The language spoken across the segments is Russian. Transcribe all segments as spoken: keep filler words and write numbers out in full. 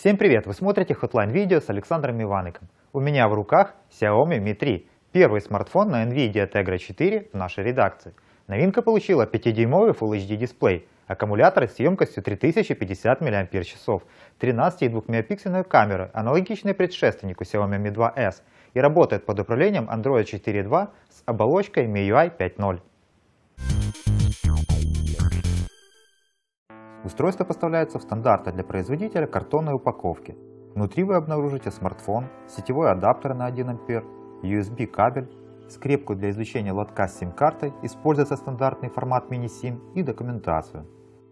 Всем привет! Вы смотрите Hotline видео с Александром Иваником. У меня в руках Xiaomi Mi три, первый смартфон на NVIDIA Tegra четыре в нашей редакции. Новинка получила пятидюймовый Full эйч ди дисплей, аккумулятор с емкостью три тысячи пятьдесят миллиампер-часов, тринадцать и двух мегапиксельную камеру, аналогичный предшественнику Xiaomi Mi два эс, и работает под управлением Android четыре точка два с оболочкой эм ай ю ай пять точка ноль. Устройство поставляется в стандартной для производителя картонной упаковке. Внутри вы обнаружите смартфон, сетевой адаптер на один ампер, ю эс би кабель, скрепку для извлечения лотка с сим-картой, используется стандартный формат мини-сим и документацию.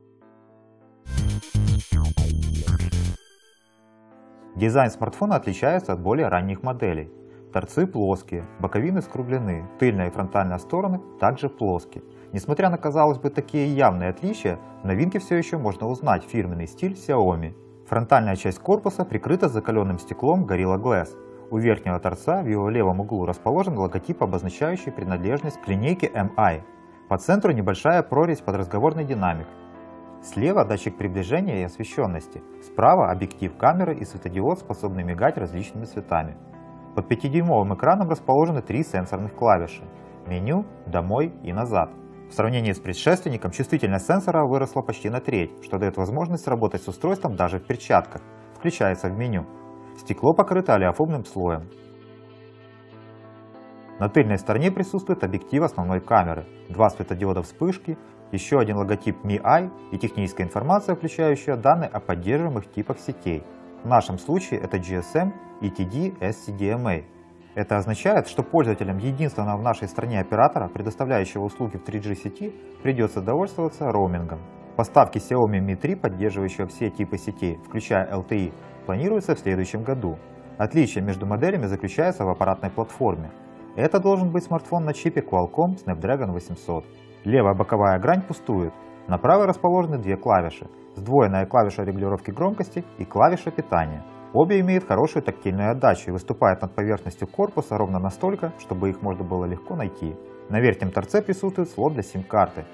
Дизайн смартфона отличается от более ранних моделей. Торцы плоские, боковины скруглены, тыльная и фронтальная стороны также плоские. Несмотря на, казалось бы, такие явные отличия, в новинке все еще можно узнать фирменный стиль Xiaomi. Фронтальная часть корпуса прикрыта закаленным стеклом Gorilla Glass. У верхнего торца в его левом углу расположен логотип, обозначающий принадлежность к линейке эм ай. По центру небольшая прорезь под разговорный динамик. Слева датчик приближения и освещенности. Справа объектив камеры и светодиод, способный мигать различными цветами. Под пятидюймовым экраном расположены три сенсорных клавиши – меню, домой и назад. В сравнении с предшественником чувствительность сенсора выросла почти на треть, что дает возможность работать с устройством даже в перчатках. Включается в меню. Стекло покрыто олеофобным слоем. На тыльной стороне присутствует объектив основной камеры, два светодиода вспышки, еще один логотип ми ай и техническая информация, включающая данные о поддерживаемых типах сетей. В нашем случае это джи эс эм, и ти ди, эс си ди эм эй. Это означает, что пользователям единственного в нашей стране оператора, предоставляющего услуги в три джи сети, придется довольствоваться роумингом. Поставки Xiaomi Mi три, поддерживающего все типы сетей, включая эл ти и, планируются в следующем году. Отличие между моделями заключается в аппаратной платформе. Это должен быть смартфон на чипе Qualcomm Snapdragon восемьсот. Левая боковая грань пустует. На правой расположены две клавиши, сдвоенная клавиша регулировки громкости и клавиша питания. Обе имеют хорошую тактильную отдачу и выступают над поверхностью корпуса ровно настолько, чтобы их можно было легко найти. На верхнем торце присутствует слот для сим-карты.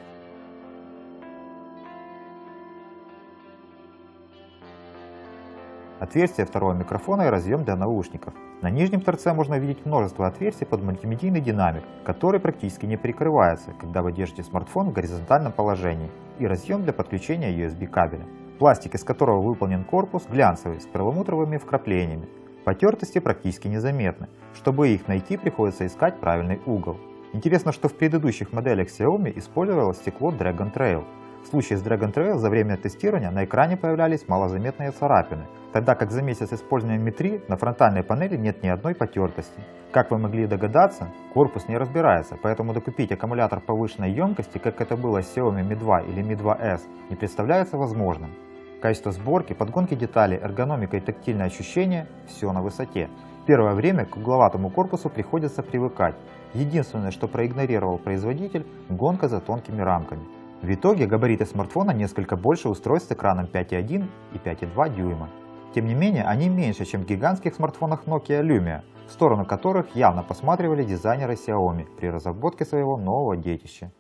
Отверстие второго микрофона и разъем для наушников. На нижнем торце можно видеть множество отверстий под мультимедийный динамик, который практически не прикрывается, когда вы держите смартфон в горизонтальном положении, и разъем для подключения ю эс би кабеля. Пластик, из которого выполнен корпус, глянцевый, с перламутровыми вкраплениями. Потертости практически незаметны. Чтобы их найти, приходится искать правильный угол. Интересно, что в предыдущих моделях Xiaomi использовалось стекло Dragon Trail. В случае с Dragon Trail за время тестирования на экране появлялись малозаметные царапины, тогда как за месяц использования Mi три на фронтальной панели нет ни одной потертости. Как вы могли догадаться, корпус не разбирается, поэтому докупить аккумулятор повышенной емкости, как это было с Xiaomi Mi два или Mi два эс, не представляется возможным. Качество сборки, подгонки деталей, эргономика и тактильное ощущение – все на высоте. Первое время к угловатому корпусу приходится привыкать. Единственное, что проигнорировал производитель – гонка за тонкими рамками. В итоге габариты смартфона несколько больше устройств с экраном пять и один и пять и два дюйма. Тем не менее, они меньше, чем в гигантских смартфонах Nokia Lumia, в сторону которых явно посматривали дизайнеры Xiaomi при разработке своего нового детища.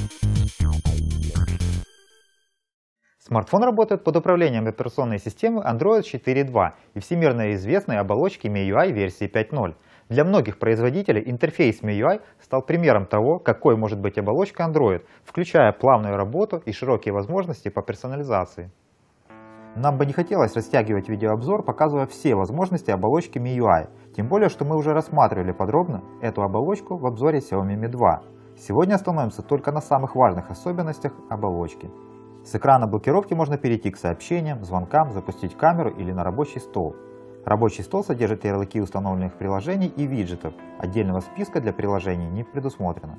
Смартфон работает под управлением операционной системы Android четыре точка два и всемирно известной оболочки эм ай ю ай версии пять точка ноль. Для многих производителей интерфейс эм ай ю ай стал примером того, какой может быть оболочка Android, включая плавную работу и широкие возможности по персонализации. Нам бы не хотелось растягивать видеообзор, показывая все возможности оболочки эм ай ю ай, тем более, что мы уже рассматривали подробно эту оболочку в обзоре Xiaomi Mi два. Сегодня остановимся только на самых важных особенностях оболочки. С экрана блокировки можно перейти к сообщениям, звонкам, запустить камеру или на рабочий стол. Рабочий стол содержит ярлыки установленных приложений и виджетов. Отдельного списка для приложений не предусмотрено.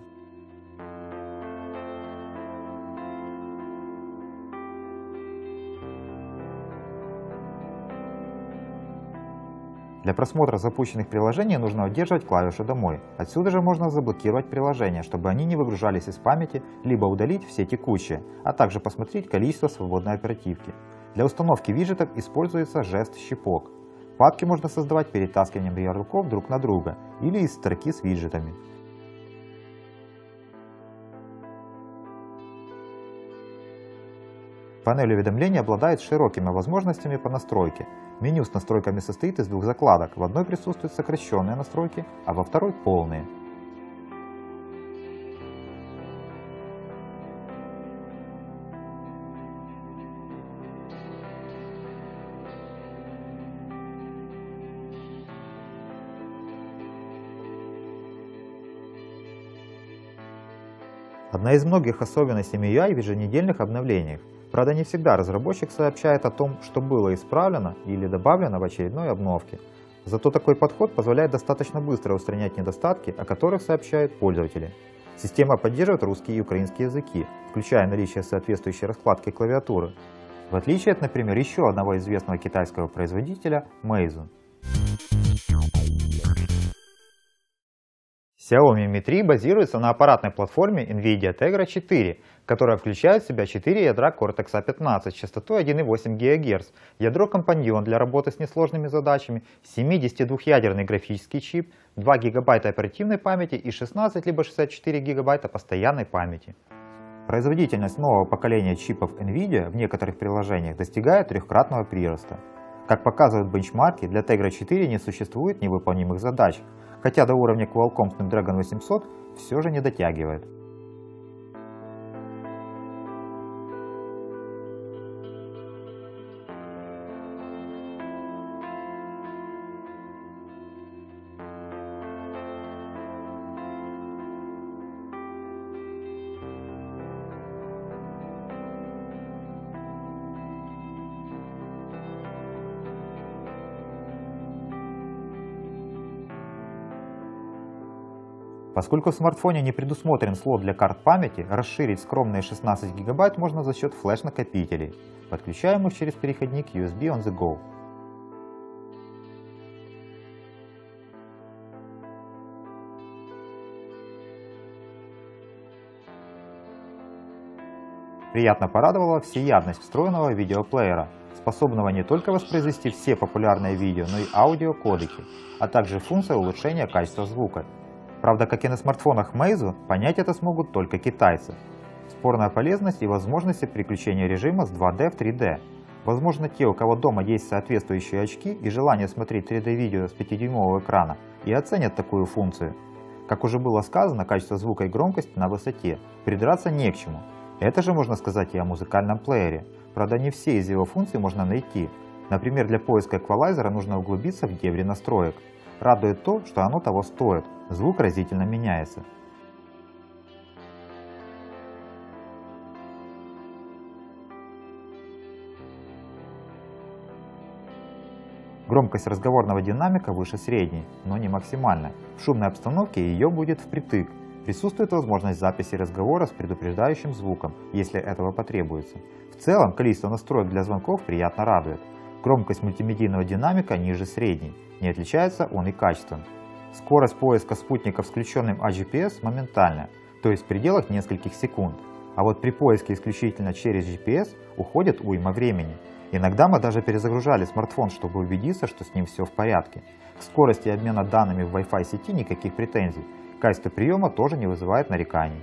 Для просмотра запущенных приложений нужно удерживать клавишу «Домой». Отсюда же можно заблокировать приложения, чтобы они не выгружались из памяти, либо удалить все текущие, а также посмотреть количество свободной оперативки. Для установки виджетов используется жест «Щипок». Папки можно создавать перетаскиванием ярлыков друг на друга или из строки с виджетами. Панель уведомлений обладает широкими возможностями по настройке. Меню с настройками состоит из двух закладок. В одной присутствуют сокращенные настройки, а во второй полные. Одна из многих особенностей эм ю ай в еженедельных обновлениях. Правда, не всегда разработчик сообщает о том, что было исправлено или добавлено в очередной обновке. Зато такой подход позволяет достаточно быстро устранять недостатки, о которых сообщают пользователи. Система поддерживает русский и украинский языки, включая наличие соответствующей раскладки клавиатуры, в отличие от, например, еще одного известного китайского производителя Meizu. Xiaomi ми три базируется на аппаратной платформе NVIDIA Tegra четыре, которая включает в себя четыре ядра Cortex а пятнадцать с частотой один и восемь гигагерц, ядро Companion для работы с несложными задачами, семидесятидвухъядерный графический чип, два гигабайта оперативной памяти и шестнадцать либо шестьдесят четыре гигабайта постоянной памяти. Производительность нового поколения чипов NVIDIA в некоторых приложениях достигает трехкратного прироста. Как показывают бенчмарки, для Tegra четыре не существует невыполнимых задач, хотя до уровня Qualcomm Snapdragon восемьсот все же не дотягивает. Поскольку в смартфоне не предусмотрен слот для карт памяти, расширить скромные шестнадцать гигабайт можно за счет флеш-накопителей, подключаемых через переходник ю эс би on the go. Приятно порадовала всеядность встроенного видеоплеера, способного не только воспроизвести все популярные видео, но и аудиокодеки, а также функция улучшения качества звука. Правда, как и на смартфонах Meizu, понять это смогут только китайцы. Спорная полезность и возможности переключения режима с два дэ в три дэ. Возможно, те, у кого дома есть соответствующие очки и желание смотреть три дэ-видео с пятидюймового экрана, и оценят такую функцию. Как уже было сказано, качество звука и громкости на высоте, придраться не к чему. Это же можно сказать и о музыкальном плеере. Правда, не все из его функций можно найти. Например, для поиска эквалайзера нужно углубиться в дебри настроек. Радует то, что оно того стоит, звук разительно меняется. Громкость разговорного динамика выше средней, но не максимальная. В шумной обстановке ее будет впритык. Присутствует возможность записи разговора с предупреждающим звуком, если этого потребуется. В целом, количество настроек для звонков приятно радует. Громкость мультимедийного динамика ниже средней, не отличается он и качеством. Скорость поиска спутников с включенным эй джи пи эс моментальная, то есть в пределах нескольких секунд. А вот при поиске исключительно через джи пи эс уходит уйма времени. Иногда мы даже перезагружали смартфон, чтобы убедиться, что с ним все в порядке. К скорости обмена данными в Wi-Fi сети никаких претензий. Качество приема тоже не вызывает нареканий.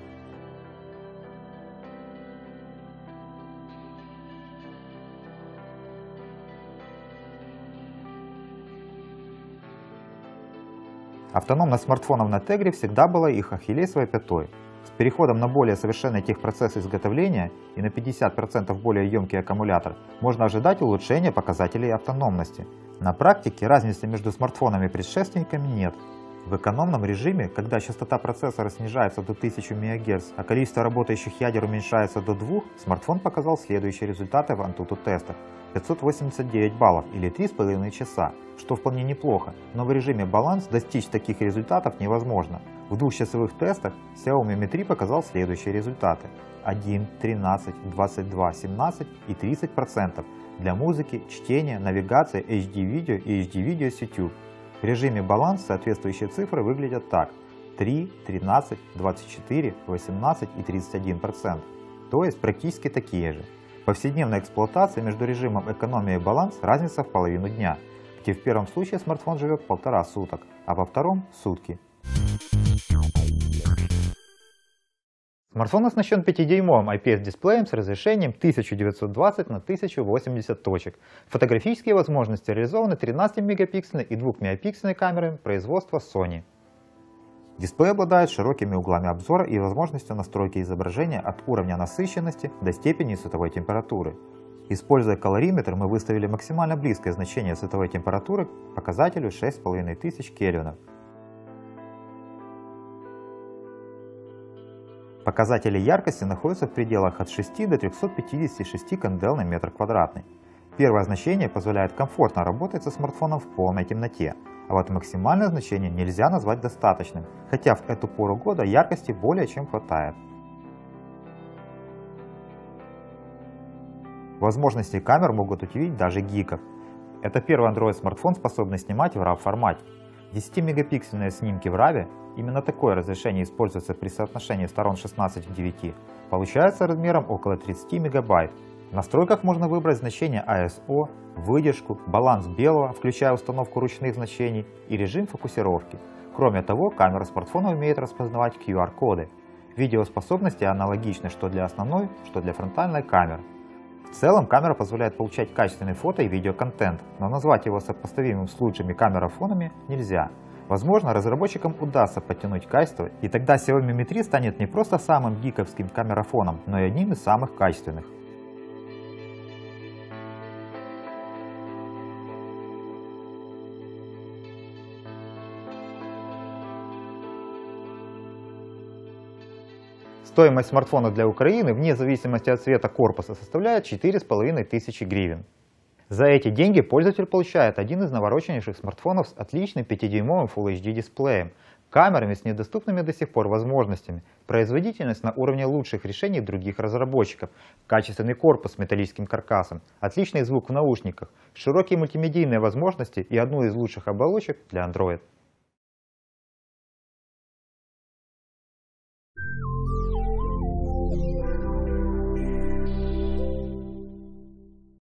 Автономность смартфонов на Tegra всегда была их ахиллесовой пятой. С переходом на более совершенный техпроцесс изготовления и на пятьдесят процентов более емкий аккумулятор можно ожидать улучшения показателей автономности. На практике разницы между смартфонами и предшественниками нет. В экономном режиме, когда частота процессора снижается до тысячи мегагерц, а количество работающих ядер уменьшается до двух, смартфон показал следующие результаты в Antutu тестах. пятьсот восемьдесят девять баллов или три с половиной часа, что вполне неплохо, но в режиме баланс достичь таких результатов невозможно. В двухчасовых тестах Xiaomi ми три показал следующие результаты: один, тринадцать, двадцать два, семнадцать и тридцать процентов для музыки, чтения, навигации, эйч ди-видео и эйч ди-видео с YouTube. В режиме баланс соответствующие цифры выглядят так: три, тринадцать, двадцать четыре, восемнадцать и тридцать один процент, то есть практически такие же. В повседневной эксплуатации между режимом экономия и баланс разница в половину дня, где в первом случае смартфон живет полтора суток, а во втором – сутки. Смартфон оснащен пятидюймовым ай пи эс-дисплеем с разрешением тысяча девятьсот двадцать на тысячу восемьдесят точек. Фотографические возможности реализованы тринадцатимегапиксельной и двухмегапиксельной камерами производства Sony. Дисплей обладает широкими углами обзора и возможностью настройки изображения от уровня насыщенности до степени световой температуры. Используя колориметр, мы выставили максимально близкое значение световой температуры к показателю шесть с половиной тысяч кельвинов. Показатели яркости находятся в пределах от шести до трёхсот пятидесяти шести кандел на метр квадратный. Первое значение позволяет комфортно работать со смартфоном в полной темноте, а вот максимальное значение нельзя назвать достаточным, хотя в эту пору года яркости более чем хватает. Возможности камер могут удивить даже гиков. Это первый Android смартфон, способный снимать в рав формате. десятимегапиксельные снимки в рав, именно такое разрешение используется при соотношении сторон шестнадцать к девяти, получается размером около тридцати мегабайт. В настройках можно выбрать значение ай эс о, выдержку, баланс белого, включая установку ручных значений, и режим фокусировки. Кроме того, камера смартфона умеет распознавать ку ар-коды. Видеоспособности аналогичны что для основной, что для фронтальной камеры. В целом камера позволяет получать качественный фото и видеоконтент, но назвать его сопоставимым с лучшими камерафонами нельзя. Возможно, разработчикам удастся подтянуть качество, и тогда Xiaomi Mi три станет не просто самым гиковским камерафоном, но и одним из самых качественных. Стоимость смартфона для Украины, вне зависимости от цвета корпуса, составляет четыре с половиной тысячи гривен. За эти деньги пользователь получает один из навороченнейших смартфонов с отличным пятидюймовым Full эйч ди дисплеем, камерами с недоступными до сих пор возможностями, производительность на уровне лучших решений других разработчиков, качественный корпус с металлическим каркасом, отличный звук в наушниках, широкие мультимедийные возможности и одну из лучших оболочек для Android.